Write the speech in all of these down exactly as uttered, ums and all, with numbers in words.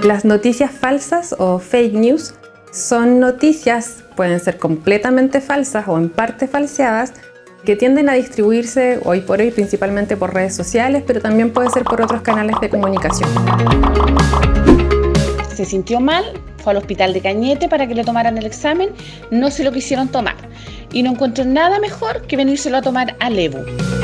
Las noticias falsas o fake news son noticias, pueden ser completamente falsas o en parte falseadas, que tienden a distribuirse hoy por hoy principalmente por redes sociales, pero también puede ser por otros canales de comunicación. Se sintió mal, fue al hospital de Cañete para que le tomaran el examen, no se lo quisieron tomar y no encontró nada mejor que venírselo a tomar a Lebu.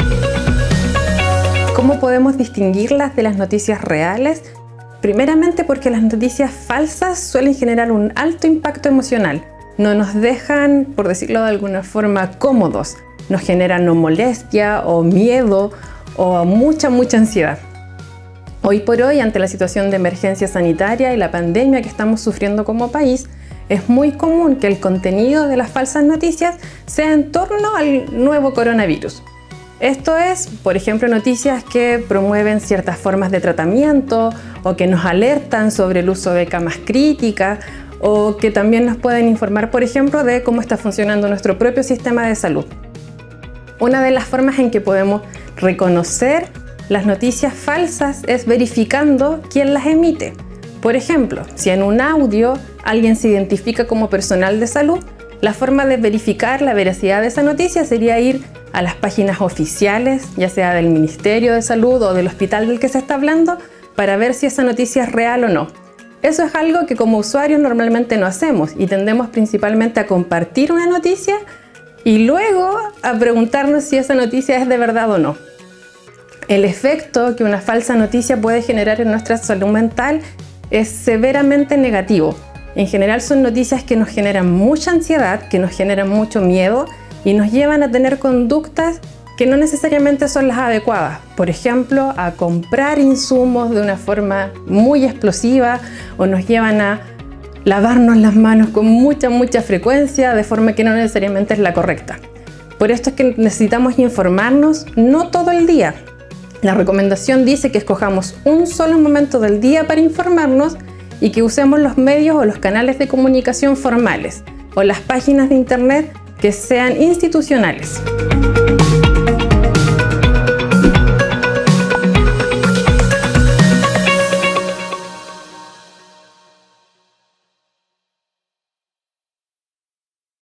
¿Cómo podemos distinguirlas de las noticias reales? Primeramente porque las noticias falsas suelen generar un alto impacto emocional. No nos dejan, por decirlo de alguna forma, cómodos. Nos generan o molestia, o miedo, o mucha, mucha ansiedad. Hoy por hoy, ante la situación de emergencia sanitaria y la pandemia que estamos sufriendo como país, es muy común que el contenido de las falsas noticias sea en torno al nuevo coronavirus. Esto es, por ejemplo, noticias que promueven ciertas formas de tratamiento o que nos alertan sobre el uso de camas críticas o que también nos pueden informar, por ejemplo, de cómo está funcionando nuestro propio sistema de salud. Una de las formas en que podemos reconocer las noticias falsas es verificando quién las emite. Por ejemplo, si en un audio alguien se identifica como personal de salud, la forma de verificar la veracidad de esa noticia sería ir a las páginas oficiales, ya sea del Ministerio de Salud o del hospital del que se está hablando, para ver si esa noticia es real o no. Eso es algo que como usuarios normalmente no hacemos y tendemos principalmente a compartir una noticia y luego a preguntarnos si esa noticia es de verdad o no. El efecto que una falsa noticia puede generar en nuestra salud mental es severamente negativo. En general son noticias que nos generan mucha ansiedad, que nos generan mucho miedo y nos llevan a tener conductas que no necesariamente son las adecuadas. Por ejemplo, a comprar insumos de una forma muy explosiva o nos llevan a lavarnos las manos con mucha, mucha frecuencia de forma que no necesariamente es la correcta. Por esto es que necesitamos informarnos no todo el día. La recomendación dice que escojamos un solo momento del día para informarnos y que usemos los medios o los canales de comunicación formales o las páginas de internet que sean institucionales.